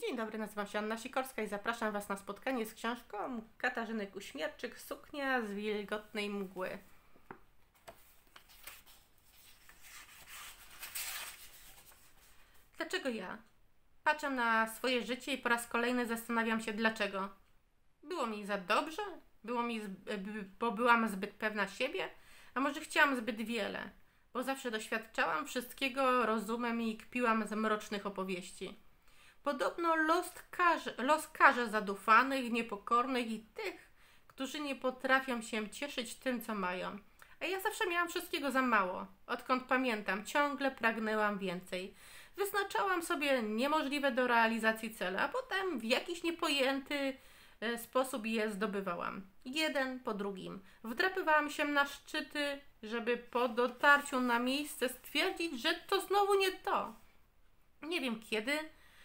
Dzień dobry, nazywam się Anna Sikorska i zapraszam Was na spotkanie z książką Katarzyny Kuśmierczyk „Suknia z wilgotnej mgły”. Dlaczego ja? Patrzę na swoje życie i po raz kolejny zastanawiam się dlaczego. Było mi za dobrze? Bo byłam zbyt pewna siebie? A może chciałam zbyt wiele? Bo zawsze doświadczałam wszystkiego rozumem i kpiłam z mrocznych opowieści. Podobno los karze zadufanych, niepokornych i tych, którzy nie potrafią się cieszyć tym, co mają. A ja zawsze miałam wszystkiego za mało. Odkąd pamiętam, ciągle pragnęłam więcej. Wyznaczałam sobie niemożliwe do realizacji cele, a potem w jakiś niepojęty sposób je zdobywałam. Jeden po drugim. Wdrapywałam się na szczyty, żeby po dotarciu na miejsce stwierdzić, że to znowu nie to. Nie wiem kiedy,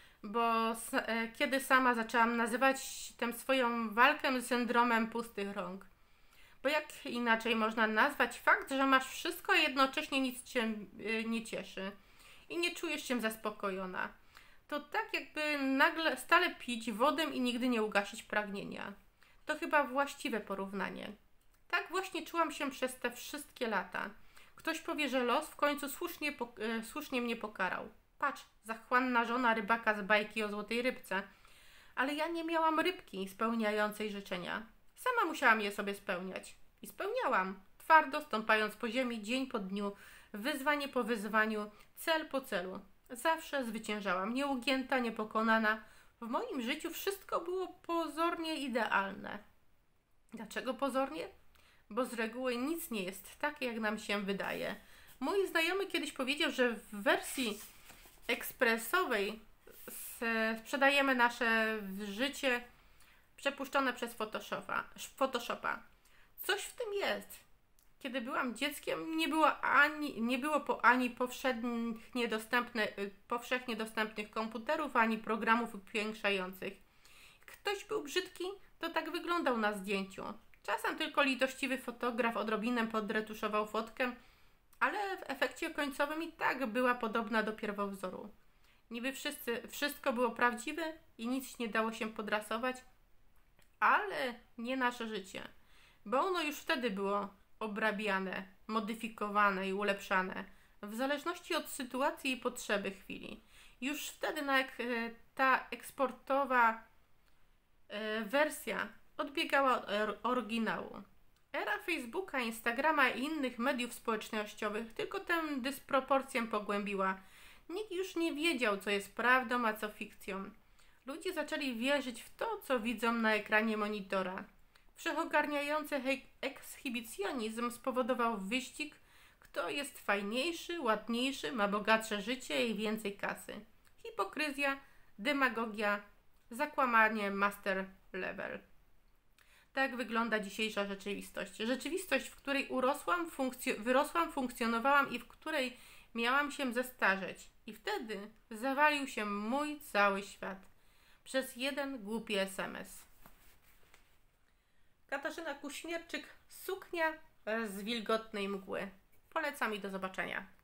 kiedy sama zaczęłam nazywać tę swoją walkę syndromem pustych rąk. Bo jak inaczej można nazwać fakt, że masz wszystko, a jednocześnie nic cię nie cieszy i nie czujesz się zaspokojona. To tak jakby nagle stale pić wodę i nigdy nie ugasić pragnienia. To chyba właściwe porównanie. Tak właśnie czułam się przez te wszystkie lata. Ktoś powie, że los w końcu słusznie mnie pokarał. Patrz, zachłanna żona rybaka z bajki o złotej rybce. Ale ja nie miałam rybki spełniającej życzenia. Sama musiałam je sobie spełniać. I spełniałam, twardo stąpając po ziemi dzień po dniu, wyzwanie po wyzwaniu, cel po celu. Zawsze zwyciężałam, nieugięta, niepokonana. W moim życiu wszystko było pozornie idealne. Dlaczego pozornie? Bo z reguły nic nie jest tak, jak nam się wydaje. Mój znajomy kiedyś powiedział, że w wersji ekspresowej sprzedajemy nasze życie przepuszczone przez Photoshopa. Coś w tym jest. Kiedy byłam dzieckiem, nie było ani powszechnie dostępnych komputerów, ani programów upiększających. Ktoś był brzydki, to tak wyglądał na zdjęciu. Czasem tylko litościwy fotograf odrobinę podretuszował fotkę, ale w efekcie końcowym i tak była podobna do pierwowzoru. Niby wszystko było prawdziwe i nic nie dało się podrasować, ale nie nasze życie, bo ono już wtedy było obrabiane, modyfikowane i ulepszane, w zależności od sytuacji i potrzeby chwili. Już wtedy ta eksportowa wersja odbiegała od oryginału. Era Facebooka, Instagrama i innych mediów społecznościowych tylko tę dysproporcję pogłębiła. Nikt już nie wiedział, co jest prawdą, a co fikcją. Ludzie zaczęli wierzyć w to, co widzą na ekranie monitora. Wszechogarniający ekshibicjonizm spowodował wyścig, kto jest fajniejszy, ładniejszy, ma bogatsze życie i więcej kasy. Hipokryzja, demagogia, zakłamanie master level. Tak wygląda dzisiejsza rzeczywistość. Rzeczywistość, w której wyrosłam, funkcjonowałam i w której miałam się zestarzeć. I wtedy zawalił się mój cały świat. Przez jeden głupi SMS. Katarzyna Kuśmierczyk, „Suknia z wilgotnej mgły”. Polecam i do zobaczenia.